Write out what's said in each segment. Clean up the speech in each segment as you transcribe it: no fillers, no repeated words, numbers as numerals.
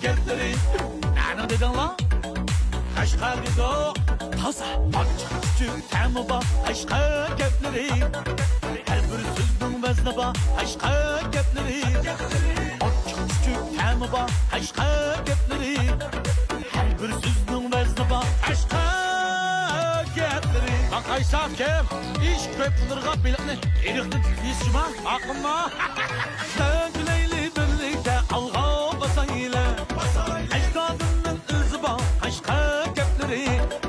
gapleri. Nani dedin lan? Qashqar dedik. Toza, ochiq küçük ta'mi bor qashqar gapleri. Har bir so'zning vazni bor qashqar gapleri. Ochiq küçük ta'mi bor qashqar gapleri. Har bir so'zning vazni bor qashqar gapleri. Baqaysan kim? İş köpürga bilikni, eriqni yesma, aqlma. Gülayli birlikte alğa basayla. Ajdodimning o'zi bor qashqar gapleri.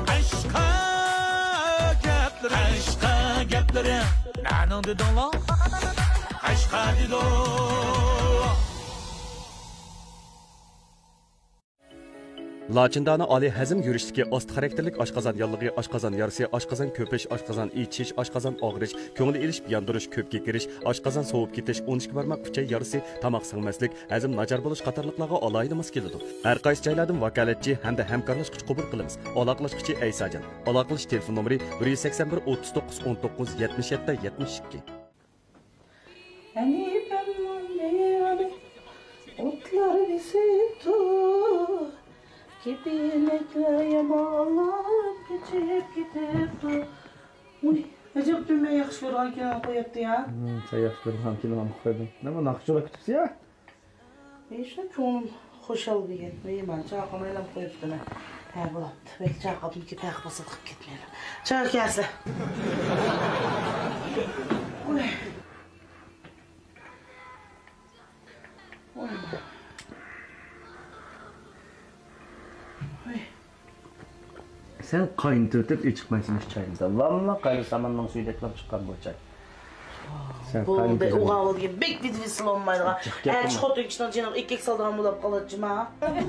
Qashqar gapleri. Qashqar gapleri. Nani dedinglar? Qashqar dedik. Lacindani oliy hazm yurishdagi ost xarakterlik oshqozon yallig'i, oshqozon yarisi, oshqozon ko'pish, oshqozon ichish, oshqozon og'rish, ko'ngil elishib yondirish, ko'pga kirish, oshqozon sovib ketish, 12 barmoq uchay yarisi, tomoq singmaslik, hazm nachar bo'lish qatorliqlarga alohida mos keladi. Har qaysi joylardan vakolatchi hamda hamkorlashuvchi qabul qilamiz. Aloqalashuvchi Aysajon. Aloqalash telefon nomeri 181 39 19 77 72. Hanifem yani otlar visito Kipinekler yamallar geçip gidip Uy, acaba düğme yaxşı görülen kinan koyaptı ya. Sen yaxşı görülen kinan koydun. Ne bu nakışçıla kütüksü ya? İşte çoğunun hoş al bir gen. Ben çağırmayla koyaptı ne. He bulaptı. Belki çağırdım ki pek basıldıq gitmeyelim. Çağır gelsin. Uy. Uy. Sen kaynatırtıp hiç çıkmaysın hiç çayımda. Valla kaynı samandan suyu deklap çıkan bu çay. Bu da uğalı gibi bek bir visil olmaydı. Eğer çıkot öyküsünden canım ilk saldan bulap kalacağım ha.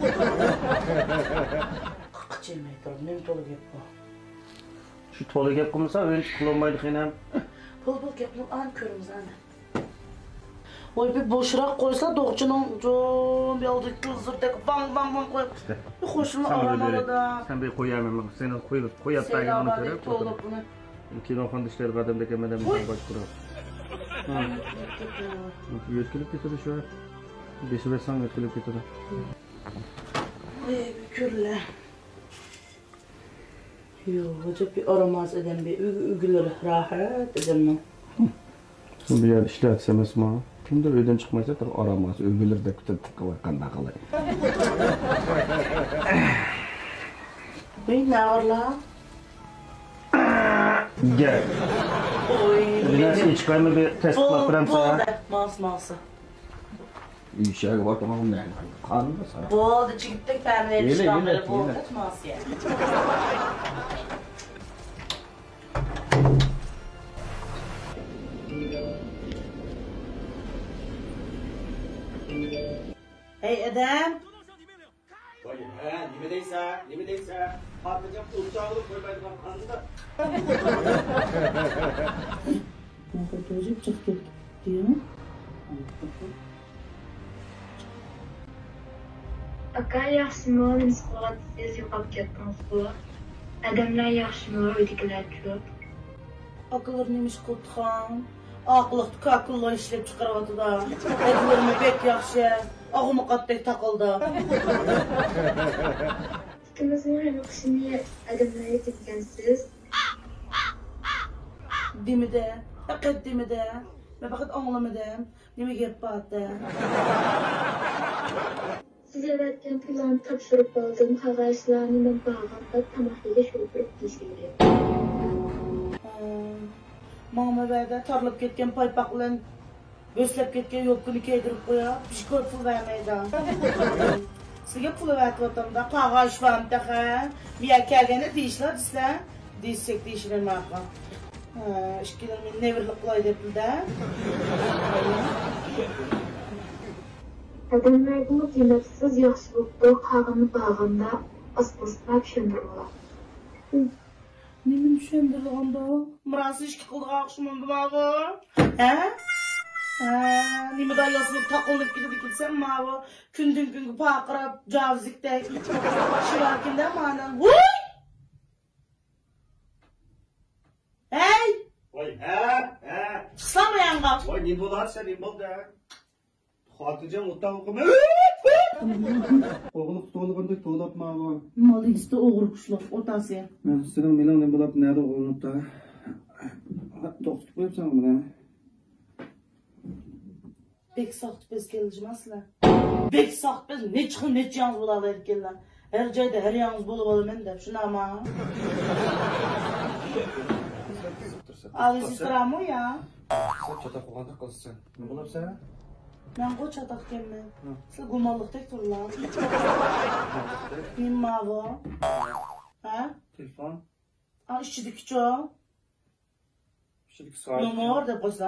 Kaç elmeyi durun, ne tolu gep bu? Şu tolu gep kumsa ön çıkılamaydık yine. Bol gep bu an körümüz anne. Oy bir boşurak koysa doğucunun bir aldık kızdırdık bang bang bang koyup bir hoşunu aramalı da. Sen bir koyamam, seni koyup da yanına göre. Kinofon dişleri kademde kemeden bir baş kurar. Yetkilip getirdi şu an. Beşi ve san yetkilip getirdi. Bir kürle. Yok, acaba bir aramaz eden bir ügüleri rahat edemem. Bir yer işletsemez mi? Kimdir öden çıkmaysa da aramaz, öbürler de kütür tıkkı var kanda kalay. Ne var la? Gel. Oy. Biraz iç kayma bir test yapıram sana. Ması. İşe bak tamam ne? Kanlı sana. Boldu çıktık femleri çıkanları boldu ması ya. Hey Edem. Vay he, nimedeyse, patlıcan uçağını koymaydı bana kandı da. Ne kadar hocam çık git diyor. Aka yaxshimi nisbat siz yo'qolib ketdingiz bu. Odamlar yaxshimi, uydagilar ko'p. Akıllar neymiş kutxan? Aqlıqda akıllar işlep çıkaravadı da. Edilirmi pek yaxşı. Ağımı qatdek takıldı. İkimizin hem qishini odamlarga ketgansiz. Demidi. Haqiqat demidi. Men faqat anglamadim. Nima gap bordi? Siz yaratgan pullarni topshirib oldim. Qog'ozlarni men bag'amda tamoqliga sho'rib tashlayman. Mama verdi, tarlab ketgan paypaqlan Göslep ketken yopkunu keydirip koyup, bir koy pul vermeydi. Sizge pulu verdi otamda, qağaş varım dağa. Bir yer kelgende deyişler disler. Deyişsek deyişler marka. İşkiler men nevirlik qilay depdi da. Odamlarga qiymatsiz yaxshi bo'pti, qag'ini bag'imda asbostlab tushuntirib oladi. Nima tushuntirganda? Mirasi ishki qildiga o'xshamaydi bunaqa. Nima daryosini taqilib ketdi mavi kündün günü paqirab javzikdek shirakinde mana. Voy! Hey! Voy, Chiqsam yanga. Voy, ne bo'lar sen, ne bo'ldi? Xotirjam o'tdan o'qima. Oğluk to'lg'anda to'labman bu. Molingizda o'g'ri qushloq otasi. Men sening bilan nima bo'lib nari o'g'linibdi. To'xtatib qo'yibsan buni. Bek soqtib biz kelishmasizlar. Bek soqtib biz necha yangiz bo'ladi ekanlar. Her joyda her yangiz bo'lib olaman deb shunaqmi? Ağzı sıramı ya? Sen çatak qo'yganda qilsan. Nima bo'libsa? Ben o çatak gelmem. Siz gumallık tek turlar. Nima bu? Ha? Telefon. Aa işçilik çoğu. Işçilik saat. Numara da koysa.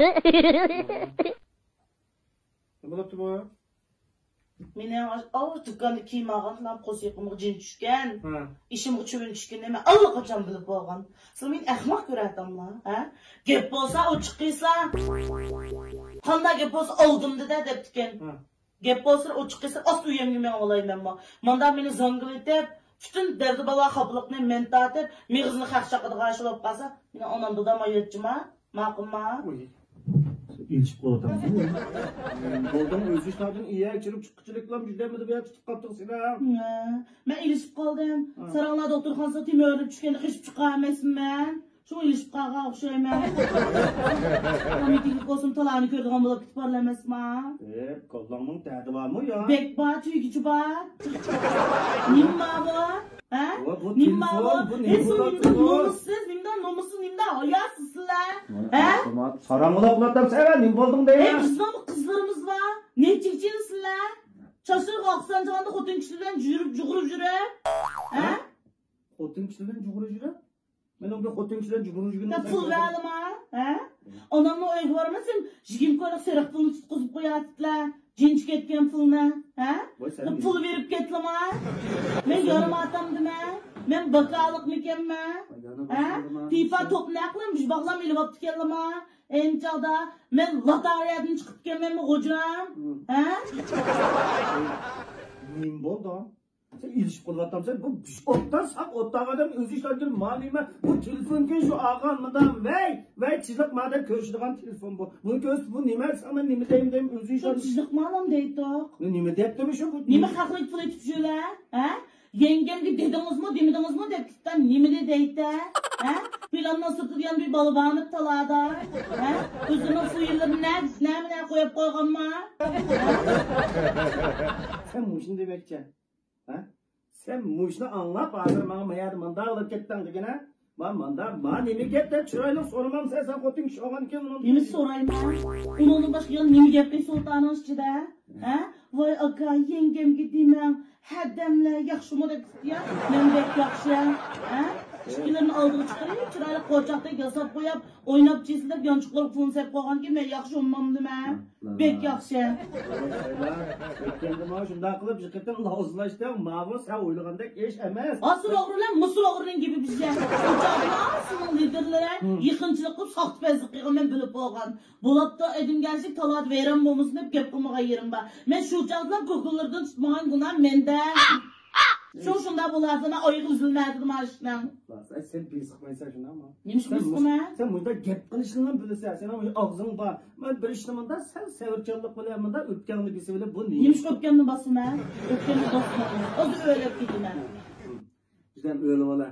Nima bo'libdi bu? Mene ağır dükkanı kiyim ağam lan kosyakımı cin düşken. Ha. İşim uçumun düşken deme. Allah kaçan bilip boğan. Siz men ahmak göredim lan. Ha? Gep bolsa o çıkıysa. Qanday gep bolsa oldum dedi deptiken. Ha. Gep bolsa o çıkıysa as uyemge men olayman ma. Manda meni zangıl etip bütün derdi bala xaplıqni men tatib, mig'izini xaqchaqida g'ashilib qalsa, meni onam dodam ayetchima, ma'qulmi? İlişip qo'yapsan. Bo'ldim o'zi ishlardan iya ichirib chiqqichiliklar juda deb tutib qoldik seni. Men ilishib qoldim. Saranglar doktorxonasida temirib tushganda qishib chiqar emasman. Shu ilishib qolgan o'xshayman. Komitik bo'lsam talani ko'rdigan bo'lib ketib borlamasman. Qo'llangning dadi bormi yo? Bek bor, tuygichi bor. Nima bor? Ha? Nima bor? Nomussiz, nimda hayasizlar. Ha? Saranglar qilatam sen nima bo'lding deyman. Bizning qizlarimiz bor. Nechinchisizlar? Chashir Oqsanjanda xotin kishilar bilan yurib yurib. Ha? Xotin kishilar bilan yurib? Men unga xotin kishilar yurib yurgan. Pul verdimi? Ha? Onamni o'yiga bormasam, 20 kunlik seriq pulni tutqizib qo'yatdilar. Jinch ketgan pulni, ha? Pul berib ketdimi? Men yarim atamdimi? Men bakaliqmikanman? Ha? Tifa to'pni aqlim, bishbaqlam ilib olib keldimi? Enchada men loteriyadan chiqib kelmanmi, xo'jam? Ha? Nima bo'ldi? Sen ilişip qo'yapsan, bu otdan saq otdağadan o'zi ishlangan ma'luma. Bu telefonga shu og'anmadan vay chiziq madam ko'rishadigan telefon bu. Buni ko'z bu nima sen nima deyim o'zi ishlangan. Chiziq ma'lum deydi. Nima debdimi shu? Nima haqlik pul etib shular? Ha? Yengemga dedingizmi, demedingizmi deb kitdan nima deydi? Ha? Plandan sirtgan bir bola bormi talada? Ha? O'zini fuyillarni nima qo'yib qo'yganmi? Sen mushni debekchi. Ha? Sen mushni anlab hozir menga mayar manda olib ketding degana. Men manda nima gap deb chiroyli so'ramam sen xotin kishi olgan ekan uni. Nima so'rayman? Uningdan boshqa nima gap sultaning ichida? Ha? Voy aka, yengemga deyman, haddamlar yaxshimi deb ya? Men deb yaxshi. Ha? Chiqimlarni oldiga chiqarib, chiroyli qo'rchoqdek yasab qo'yib, o'ynab cheslab, yonchiqlar pulni sep qo'yganki, men yaxshi ummamdimi? Bek yaxshi. Endi men shunday qilib yiqitib lozlashdim, ma'lum sen o'ylagandek ish emas. Asıl o'g'rilar musul o'g'rining gibi bizga. O'chog'ning liderlari yıkınçılık qilib, soxtipazlik qilgan men bilib bo'lgan. Bo'libdi, edinganlik talat verim bo'lmasin deb gap qilmagan yerim bor. Men shu chaqlar ko'kullardan tutmagan gunoh menda. Shunda bo'lardi, men oyog'im uzilmaydi mashinadan. Sen pesiqmaysan shundami? Nima pesiqma? Sen bunda gap qilishni bilasan. Sen og'zing bor. Men bir ishlamanda sen sevirchanlik bilamanda o'tganni bilsa bilib bu nima? Nima o'tganni bosma? O'tganni bosma. O'zi o'ylab ketdiman. Bizdan o'lib ola.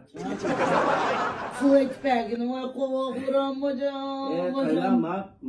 Flight bagini voy qo'voqlarim hojam.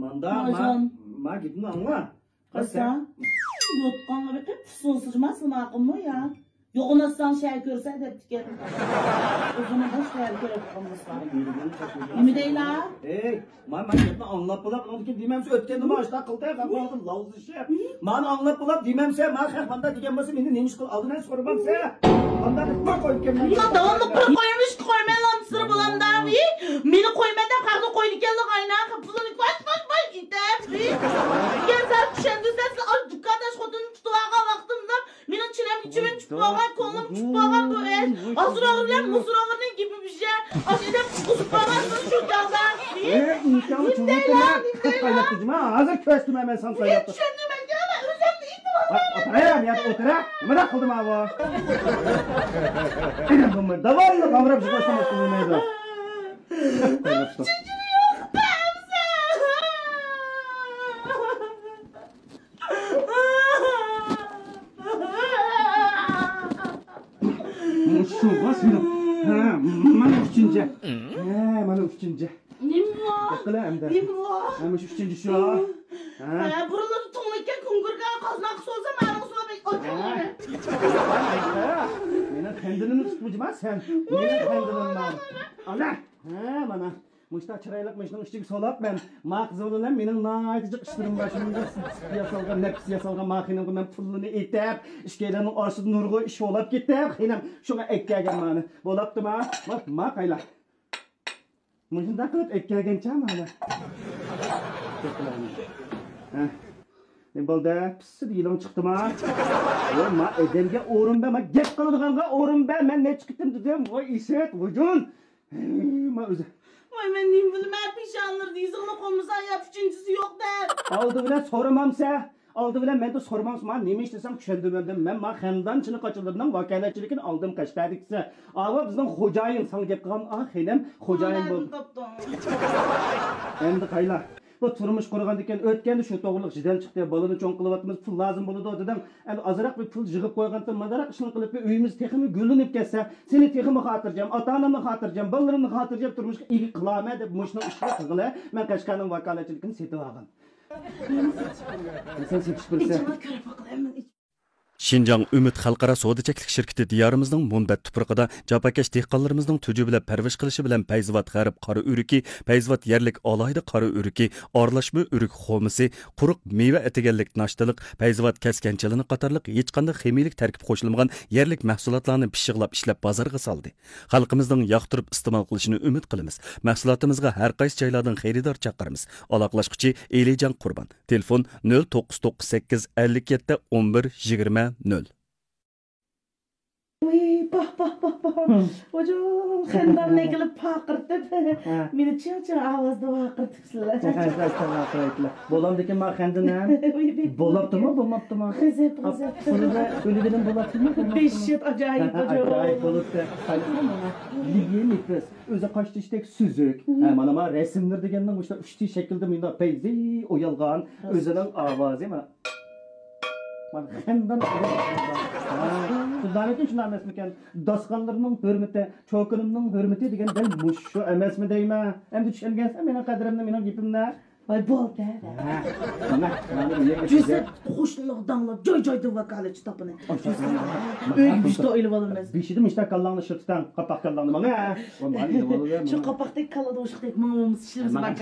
Ma gitni angla. Qasa? Yotqanga bir pusulsizmas ma'qulmi ya? Yo'qonasdan shay ko'rsa debdikan. O'zini boshqa ko'rib qolmaslar. Nima deylar? Men gapni anglab bo'lib, uniki demamsa o'tganda boshda qildi, qoldim lozishib. Men anglab bo'lib demamsa, men xafanda degan bo'lsa, meni nima ish qil oldidan so'ramamsa, qanday bir qo'ygan. Ular davomli bir qo'yamish, qo'ymayman, sir bo'lamda. Meni qo'ymadan haqni qo'ydiganlar aynan pulini qo'yib itib. Yerda tushundingiz, al dukkandash xotinni tutib olgan vaqtimda mening chinam ichimim chiqib olgan, ko'nglim chiqib olgan bu ish. Asrog'irlar, musrog'irning gibi bir şey. Aslında kusib qolmasin shu chog'da. İnsanı tuzattım. Hazır köstüm hemen sana yaptım. Tushundim aka, o'zimni itim. Oturayım ya, otura. Nima qildim ha bu? Endi bu davolni qamrab chiqmasam bo'lmaydi. üçüncü. Bana üçüncü. Nima? Bakala hem de. Nima? Hem üçüncü şu. Buraları tonlayken kungurga kaznak solsa benim usula Meni kendini tutmayacağım sen. Meni kendini var. Ana. Bana. Muşta çıraylık mışның içtik solap ben. Maqzılılan mening naytıcı işlerim başımda yasalgan nefs yasalgan makinamga men pulini etep, işkelerning orasida nurg'u ish olab ketib, xinam shunga ekkagan mani. Bo'laptimi? Ma qayla. Muşunda qilib ekkagancha mani. Ne bo'ldi? Pissib yilim chiqdimi? Ma edemga o'rin berma, gap qiladiganga o'rin ber. Men ne chiqdim dedim, voy ishet, vujun. Ma o'zi Vay ben neyim bilmem pişanlar diyizini kolumuzdan yap üçüncüsü yok der. Aldı bile soramamsa. Aldı bile ben de sormamsa. Neymiş desem düşündüm. Ben ma xandan çını kaçırdım. Vakaletçilikin aldım kaçtadikse. Ama bizden hocayın sana gep qilgan. Xenem hocayın bu. Endi qayla. Bu turmuş qurgan ekan o'tganda shu to'g'riliq jidal chiqdi. Balani cho'ng qilyapmiz, pul lozim bo'ladi dedim. Endi azroq bir pul yig'ib qo'ygandan madaroq ishni qilib uyimiz texmi gullanib ketsa, seni texmi xotirjam, ota-onamni xotirjam, bolalarimni xotirjam turmushga ega qilaman deb mushni ishni qilg'ila. Men Qashqarning vakolatchiligini setib olgan. Sen setish bilsa. İçime köre bakılayım. Şinjan Ümit Xalqara Sodaçaklik şirketi diyarimizning munbat tuprog'ida japokash dehqonlarimizning tuji bilan parvish qilishi bilan Payzvat g'arib qora o'riki, Payzvat yerlik alayda qora o'riki, orlashma o'rik xomisi, quruq meva etiganlik nashtalik, Payzvat kaskanchilini qatorliq hech qanday ximiylik tarkib qo'shilmagan yerlik mahsulotlarni pishiqlab ishlab bozorga soldi. Xalqimizning yoqtirib iste'mol qilishini umid qilamiz. Mahsulotimizga har qaysi joylardan xaridor chaqiramiz. Aloqalashquchi Elijan Qurban. Telefon 0998 57 11 20 0. Uy, bah. Hocam, xandan ne gelip pakırtıp, beni çıl avazda vakırtıpsılar. Bolamdaki ma xandina. Bolaptı mı, bolmaptı mı? Xizep. Bunu da ölüden bolaptı mı? 5 yıl acayip hocam. Acayip boluptu. Ligiye nefes. Özü kaçtı işte süzük. Mana resimler degendan işte üçtü şekilde mında peyzi oyalgan. Özünün avazı mı? Xandan Sizlarning shunday emasmikan? Dostonlarning hurmati, cho'kinimning hurmati degan dal mushu emasmi deyman. Endi tushungansan mening qadrimni, mening gapimni. Vay bo'ldi. Mana Jusa qo'shniq danglab joy-joyda vakolatchi topini. Uy bishta o'ylab olamiz. Bishida mishta kallanni shirtdan, qapoq kallanni mana. Shu qapoqdek kallada o'shiqdek mumimiz ishimiz baka.